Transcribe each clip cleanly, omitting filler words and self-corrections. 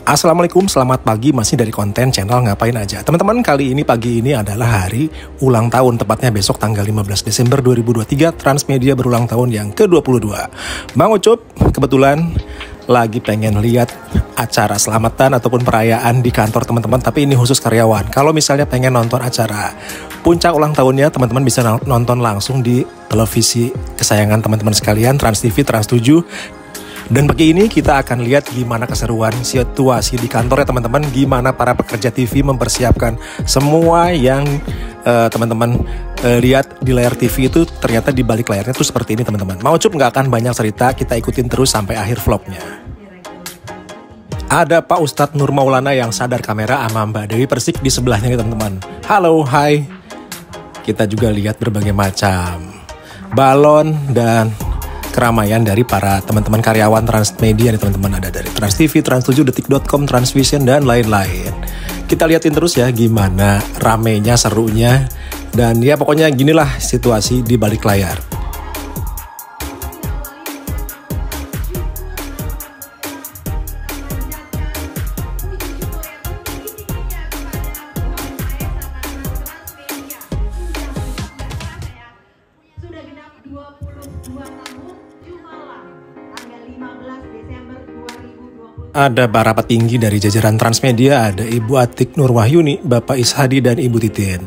Assalamualaikum, selamat pagi, masih dari konten channel Ngapain Aja. Teman-teman, kali ini pagi ini adalah hari ulang tahun, tepatnya besok tanggal 15 Desember 2023, Transmedia berulang tahun yang ke-22. Bang Ucup kebetulan lagi pengen lihat acara selamatan ataupun perayaan di kantor teman-teman, tapi ini khusus karyawan. Kalau misalnya pengen nonton acara puncak ulang tahunnya, teman-teman bisa nonton langsung di televisi kesayangan teman-teman sekalian, Trans TV, Trans 7. Dan pagi ini kita akan lihat gimana keseruan situasi di kantor ya teman-teman, gimana para pekerja TV mempersiapkan semua yang teman-teman lihat di layar TV itu ternyata di balik layarnya tuh seperti ini teman-teman. Mau Cup nggak akan banyak cerita, kita ikutin terus sampai akhir vlognya. Ada Pak Ustadz Nur Maulana yang sadar kamera sama Mbak Dewi Persik di sebelahnya nih teman-teman. Halo, hai. Kita juga lihat berbagai macam balon dan keramaian dari para teman-teman karyawan Transmedia nih teman-teman. Ada dari Trans TV, Trans 7, Detik.com, Transvision, dan lain-lain. Kita liatin terus ya gimana ramenya, serunya, dan ya pokoknya ginilah situasi di balik layar. Ada para petinggi dari jajaran Transmedia, ada Ibu Atik Nurwahyuni, Bapak Ishadi, dan Ibu Titin.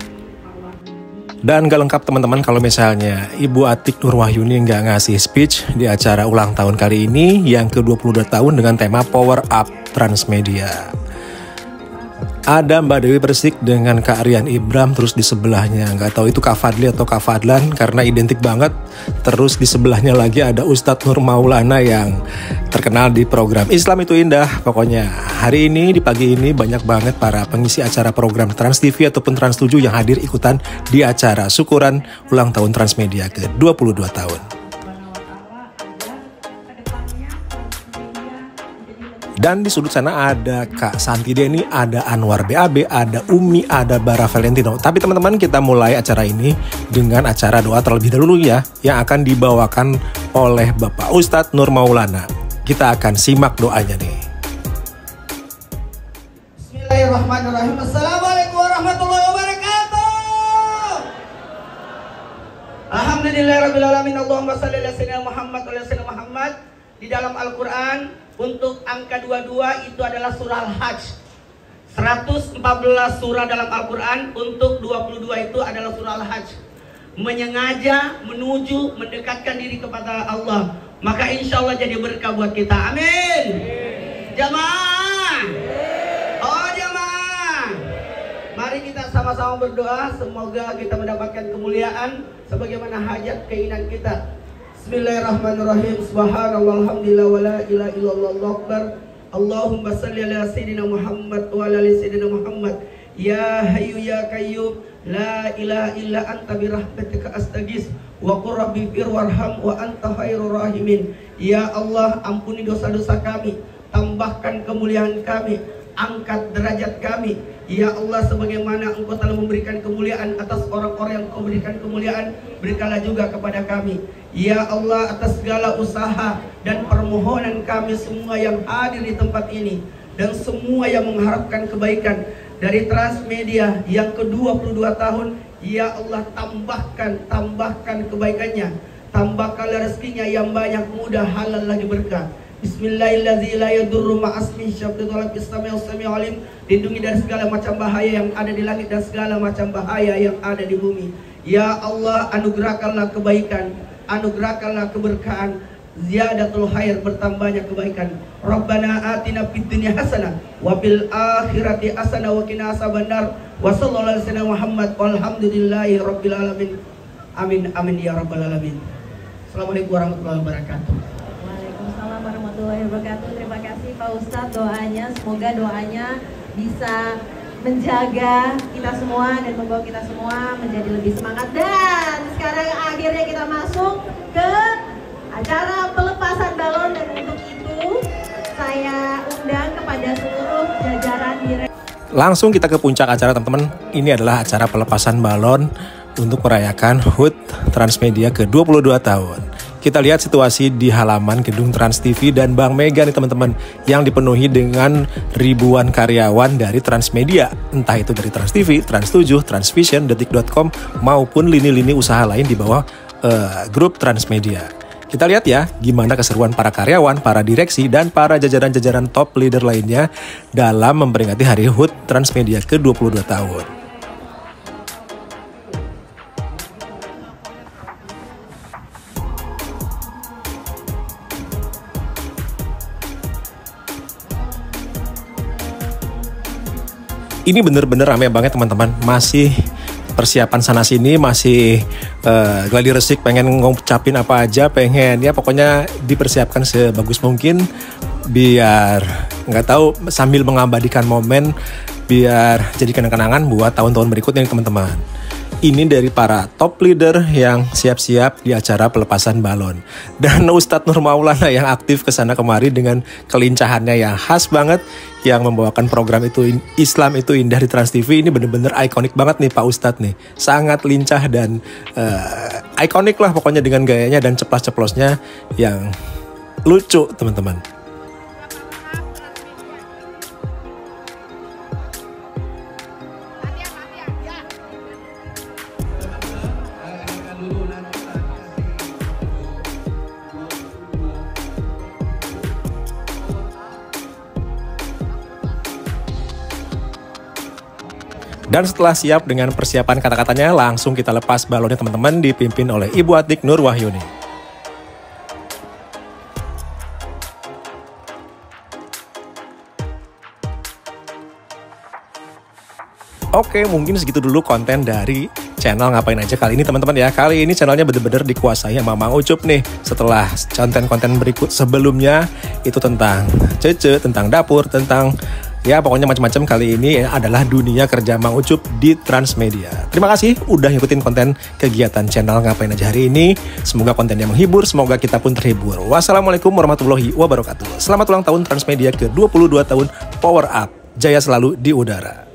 Dan gak lengkap teman-teman kalau misalnya Ibu Atik Nurwahyuni nggak ngasih speech di acara ulang tahun kali ini yang ke-22 tahun dengan tema Power Up Transmedia. Ada Mbak Dewi Persik dengan Kak Rian Ibram, terus di sebelahnya nggak tahu itu Kak Fadli atau Kak Fadlan karena identik banget. Terus di sebelahnya lagi ada Ustadz Nur Maulana yang terkenal di program Islam Itu Indah. Pokoknya hari ini di pagi ini banyak banget para pengisi acara program Trans TV ataupun Trans 7 yang hadir ikutan di acara syukuran ulang tahun Transmedia ke-22 tahun. Dan di sudut sana ada Kak Santi Deni, ada Anwar BAB, ada Umi, ada Bara Valentino. Tapi teman-teman, kita mulai acara ini dengan acara doa terlebih dahulu ya, yang akan dibawakan oleh Bapak Ustadz Nur Maulana. Kita akan simak doanya nih. Bismillahirrahmanirrahim. Assalamualaikum warahmatullahi wabarakatuh. Alhamdulillahirrabbilalamin. Allahumma salli ala sayyidina Muhammad wa ala sayyidina Muhammad. Di dalam Al-Quran untuk angka 22 itu adalah surah Al-Hajj. 114 surah dalam Al-Quran, untuk 22 itu adalah surah Al-Hajj. Menyengaja menuju mendekatkan diri kepada Allah, maka insya Allah jadi berkah buat kita. Amin. Jamaah. Oh jamaah. Mari kita sama-sama berdoa, semoga kita mendapatkan kemuliaan sebagaimana hajat keinginan kita. Bismillahirrahmanirrahim. Subhanallah, alhamdulillah, wa la ilaha illallah, Allahu akbar. Allahumma salli ala sayyidina Muhammad wa ala ali sayyidina Muhammad. Ya hayyu ya qayyum, la ilaha illa anta bi rahmatika astaghis wa qur rabbi firwarham wa anta khairur rahimin. Ya Allah, ampuni dosa-dosa kami, tambahkan kemuliaan kami, angkat derajat kami. Ya Allah, sebagaimana Engkau telah memberikan kemuliaan atas orang-orang yang Engkau berikan kemuliaan, berikanlah juga kepada kami. Ya Allah, atas segala usaha dan permohonan kami semua yang hadir di tempat ini dan semua yang mengharapkan kebaikan dari Transmedia yang ke-22 tahun, ya Allah, tambahkan kebaikannya, tambahkanlah rezekinya yang banyak, mudah, halal lagi berkah. Bismillahirrahmanirrahim. La yadurru ma'asmi syabdul sami'ul alim. Lindungi dari segala macam bahaya yang ada di langit dan segala macam bahaya yang ada di bumi. Ya Allah, anugerahkanlah kebaikan, anugerahkanlah keberkahan, ziyadatul khair, bertambahnya kebaikan. Rabbana atina fid dunya hasanah wa fil akhirati hasanah wa qina azabannar. Wa sallallahu alaihi Muhammad walhamdulillahi rabbil alamin. Amin amin ya rabbal alamin. Assalamualaikum warahmatullahi wabarakatuh. Waalaikumsalam warahmatullahi wabarakatuh. Terima kasih Pak Ustadz doanya. Semoga doanya bisa menjaga kita semua dan membawa kita semua menjadi lebih semangat. Dan sekarang akhirnya kita masuk ke acara pelepasan balon, dan untuk itu saya undang kepada seluruh jajaran direksi. Langsung kita ke puncak acara teman-teman. Ini adalah acara pelepasan balon untuk merayakan HUT Transmedia ke-22 tahun. Kita lihat situasi di halaman gedung Trans TV dan Bank Mega nih teman-teman, yang dipenuhi dengan ribuan karyawan dari Transmedia, entah itu dari Trans TV, Trans 7, Transvision, Detik.com maupun lini-lini usaha lain di bawah grup Transmedia. Kita lihat ya gimana keseruan para karyawan, para direksi, dan para jajaran-jajaran top leader lainnya dalam memperingati Hari HUT Transmedia ke-22 tahun. Ini bener-bener rame banget teman-teman, masih persiapan sana sini, masih gladi resik, pengen ngucapin apa aja, pengen ya pokoknya dipersiapkan sebagus mungkin biar nggak tahu sambil mengabadikan momen biar jadi kenang-kenangan buat tahun-tahun berikutnya nih teman-teman. Ini dari para top leader yang siap-siap di acara pelepasan balon. Dan Ustadz Nur Maulana yang aktif kesana kemari dengan kelincahannya yang khas banget, yang membawakan program itu Islam itu Indah di Trans TV. Ini bener-bener ikonik banget nih Pak Ustadz nih. Sangat lincah dan ikonik lah pokoknya dengan gayanya dan ceplas-ceplosnya yang lucu teman-teman. Dan setelah siap dengan persiapan kata-katanya, langsung kita lepas balonnya teman-teman, dipimpin oleh Ibu Atik Nur Wahyuni. Oke, mungkin segitu dulu konten dari channel Ngapain Aja kali ini teman-teman ya. Kali ini channelnya bener-bener dikuasai sama Mang Ucup nih. Setelah konten-konten berikut sebelumnya itu tentang Cece, tentang dapur, tentang ya pokoknya macam-macam, kali ini adalah dunia kerja Mang Ucup di Transmedia. Terima kasih udah ngikutin konten kegiatan channel Ngapain Aja hari ini. Semoga kontennya menghibur, semoga kita pun terhibur. Wassalamualaikum warahmatullahi wabarakatuh. Selamat ulang tahun Transmedia ke-22 tahun, power up, jaya selalu di udara.